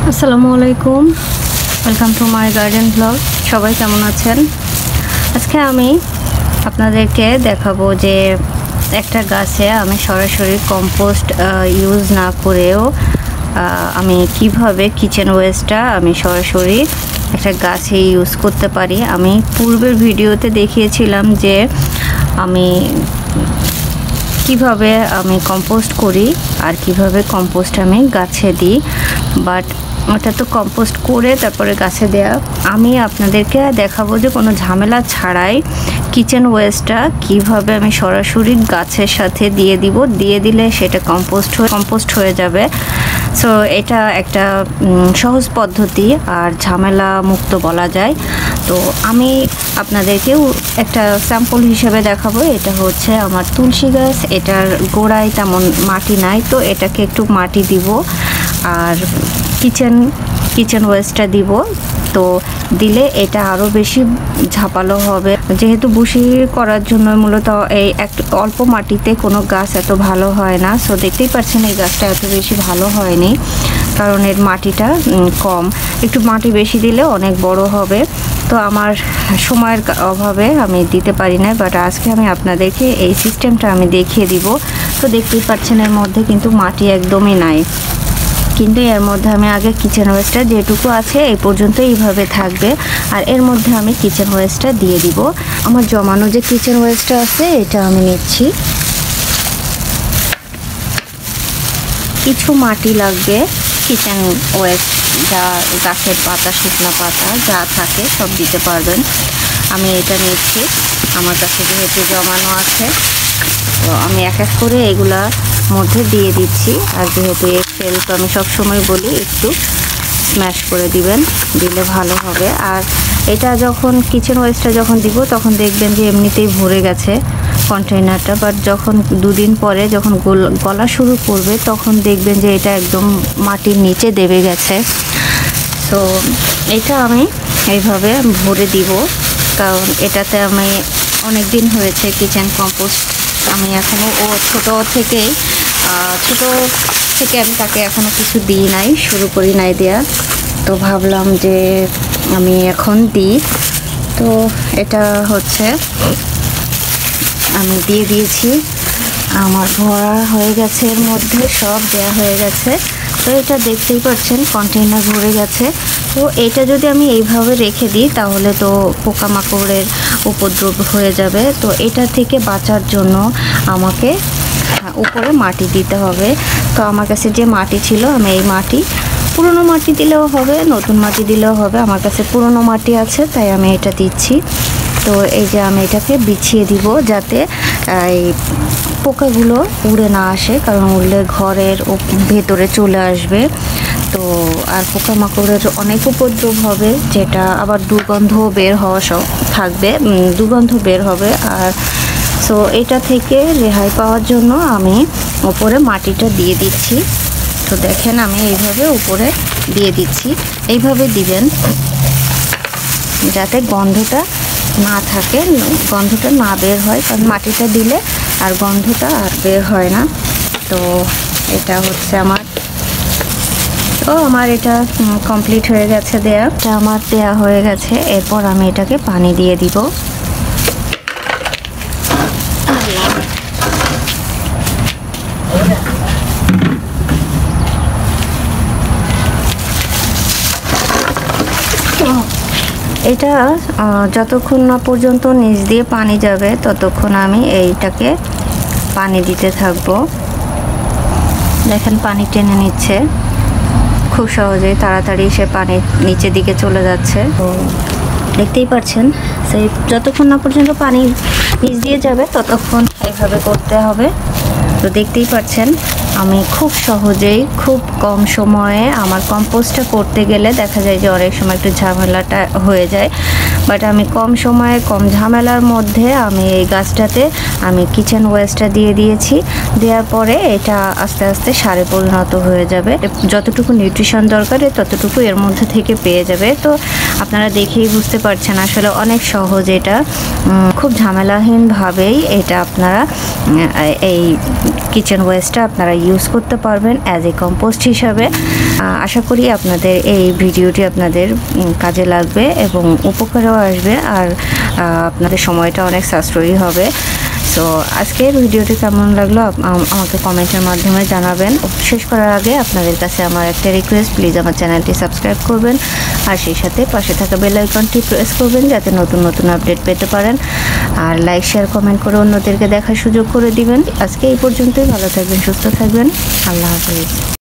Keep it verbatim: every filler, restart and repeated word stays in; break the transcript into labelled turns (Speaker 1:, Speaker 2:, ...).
Speaker 1: আসসালামু আলাইকুম, welcome to my garden blog. সবাই কেমন আছেন? আজকে আমি আপনাদেরকে দেখাবো যে একটা গাছে আমি সরাসরি কম্পোস্ট ইউজ না করেও আমি কিভাবে কিচেন ওয়েস্টটা আমি সরাসরি একটা গাছে ইউজ করতে পারি। আমি পূর্বের ভিডিওতে দেখিয়েছিলাম যে আমি কিভাবে আমি কম্পোস্ট করি আর কিভাবে কম্পোস্ট আমি গাছে দিই, বাট ওটা তো কম্পোস্ট করে তারপরে গাছে দেয়া। আমি আপনাদেরকে দেখাবো যে কোনো ঝামেলা ছাড়াই কিচেন ওয়েস্টটা কিভাবে আমি সরাসরি গাছের সাথে দিয়ে দিব, দিয়ে দিলে সেটা কম্পোস্ট হয়ে কম্পোস্ট হয়ে যাবে। সো এটা একটা সহজ পদ্ধতি আর ঝামেলা মুক্ত বলা যায়। তো আমি আপনাদেরকেও একটা স্যাম্পল হিসেবে দেখাবো। এটা হচ্ছে আমার তুলসী গাছ, এটার গোড়ায় তেমন মাটি নাই, তো এটাকে একটু মাটি দিব আর কিচেন কিচেন ওয়েস্টটা দিব। তো দিলে এটা আরও বেশি ঝাপালো হবে, যেহেতু বুশি করার জন্য মূলত এই একটু অল্প মাটিতে কোনো গাছ এত ভালো হয় না। সো দেখতেই পাচ্ছেন এই গাছটা এত বেশি ভালো হয়নি, কারণ এর মাটিটা কম। একটু মাটি বেশি দিলে অনেক বড় হবে। তো আমার সময়ের অভাবে আমি দিতে পারি না, বাট আজকে আমি আপনাদেরকে এই সিস্টেমটা আমি দেখিয়ে দিব। তো দেখতেই পাচ্ছেন এর মধ্যে কিন্তু মাটি একদমই নাই, কিন্তু এর মধ্যে আমি আগে কিচেন ওয়েস্টটা যেটুকু আছে এই পর্যন্ত এইভাবে থাকবে, আর এর মধ্যে আমি কিচেন ওয়েস্টটা দিয়ে দিব। আমার জমানো যে কিচেন ওয়েস্টটা আছে এটা আমি নিচ্ছি। কিছু মাটি লাগবে, কিচেন ওয়েস্ট যা গাছের পাতা, শুকনো পাতা যা থাকে সব দিতে পারবেন। আমি এটা নিচ্ছি, আমার কাছে যেহেতু জমানো আছে, তো আমি এক এক করে এগুলা মধ্যে দিয়ে দিচ্ছি। আর যেহেতু এক্সেল, তো আমি সবসময় বলি একটু স্ম্যাশ করে দিবেন, দিলে ভালো হবে। আর এটা যখন কিচেন ওয়েস্টটা যখন দিব তখন দেখবেন যে এমনিতেই ভরে গেছে কন্টেইনারটা, বাট যখন দুদিন পরে যখন গলা শুরু করবে তখন দেখবেন যে এটা একদম মাটির নিচে দেবে গেছে। তো এটা আমি এইভাবে ভরে দিব, কারণ এটাতে আমি অনেক দিন হয়েছে কিচেন কম্পোস্ট আমি এখনও, ও ছোটো থেকেই ছোটো থেকে আমি তাকে এখনও কিছু দিই নাই, শুরু করি নাই দেয়া। তো ভাবলাম যে আমি এখন দিই। তো এটা হচ্ছে আমি দিয়ে দিয়েছি, আমার ভরা হয়ে গেছে, এর মধ্যে সব দেয়া হয়ে গেছে। তো এটা দেখতেই পাচ্ছেন কন্টেইনার ভরে গেছে। তো এটা যদি আমি এইভাবে রেখে দিই তাহলে তো পোকামাকড়ের উপদ্রব হয়ে যাবে। তো এটা থেকে বাঁচার জন্য আমাকে উপরে মাটি দিতে হবে। তো আমার কাছে যে মাটি ছিল, আমি এই মাটি, পুরনো মাটি দিলেও হবে, নতুন মাটি দিলেও হবে, আমার কাছে পুরনো মাটি আছে তাই আমি এটা দিচ্ছি। তো এই যে আমি এটাকে বিছিয়ে দিব যাতে এই পোকাগুলো উড়ে না আসে, কারণ উড়লে ঘরের ভেতরে চলে আসবে। তো আর পোকামাকড়ের অনেক উপদ্রব হবে, যেটা আবার দুর্গন্ধ বের হওয়া সব থাকবে, দুর্গন্ধ বের হবে। আর সো এটা থেকে রেহাই পাওয়ার জন্য আমি উপরে মাটিটা দিয়ে দিচ্ছি। তো দেখেন আমি এইভাবে উপরে দিয়ে দিচ্ছি, এইভাবে দিবেন যাতে গন্ধটা না থাকে, গন্ধটা না বের হয়, কারণ মাটিটা দিলে আর গন্ধটা আর বের হয় না। তো এটা হচ্ছে আমার, ও আমার এটা কমপ্লিট হয়ে গেছে দেয়া, এটা আমার দেয়া হয়ে গেছে। এরপর আমি এটাকে পানি দিয়ে দিব। এটা যতক্ষণ না পর্যন্ত নিচ দিয়ে পানি যাবে ততক্ষণ আমি এইটাকে পানি দিতে থাকবো। দেখেন পানি টেনে নিচ্ছে খুব সহজেই, তাড়াতাড়ি সে পানি নিচের দিকে চলে যাচ্ছে। তো দেখতেই পাচ্ছেন, সেই যতক্ষণ না পর্যন্ত পানি নিচ দিয়ে যাবে ততক্ষণ এইভাবে করতে হবে। তো দেখতেই পাচ্ছেন আমি খুব সহজেই, খুব কম সময়ে আমার কম্পোস্টটা করতে গেলে দেখা যায় যে অনেক সময় একটু ঝামেলাটা হয়ে যায়, বাট আমি কম সময়ে কম ঝামেলার মধ্যে আমি এই গাছটাতে আমি কিচেন ওয়েস্টটা দিয়ে দিয়েছি। দেওয়ার পরে এটা আস্তে আস্তে সারে পরিণত হয়ে যাবে, যতটুকু নিউট্রিশন দরকার ততটুকু এর মধ্যে থেকে পেয়ে যাবে। তো আপনারা দেখেই বুঝতে পারছেন আসলে অনেক সহজ, এটা খুব ঝামেলাহীনভাবেই এটা আপনারা এই কিচেন ওয়েস্টটা আপনারা ইউজ করতে পারবেন অ্যাজ এ কম্পোস্ট হিসাবে। আশা করি আপনাদের এই ভিডিওটি আপনাদের কাজে লাগবে এবং উপকারেও আসবে, আর আপনাদের সময়টা অনেক সাশ্রয়ী হবে। সো আজকের ভিডিওটি কেমন লাগলো আমাকে কমেন্টের মাধ্যমে জানাবেন। শেষ করার আগে আপনাদের কাছে আমার একটা রিকোয়েস্ট, প্লিজ আমার চ্যানেলটি সাবস্ক্রাইব করবেন আর সেই সাথে পাশে থাকা বেল আইকনটি প্রেস করবেন যাতে নতুন নতুন আপডেট পেতে পারেন। আর লাইক শেয়ার কমেন্ট করে অন্যদেরকে দেখার সুযোগ করে দিবেন। আজকে এই পর্যন্তই। ভালো থাকবেন, সুস্থ থাকবেন। আল্লাহ হাফেজ।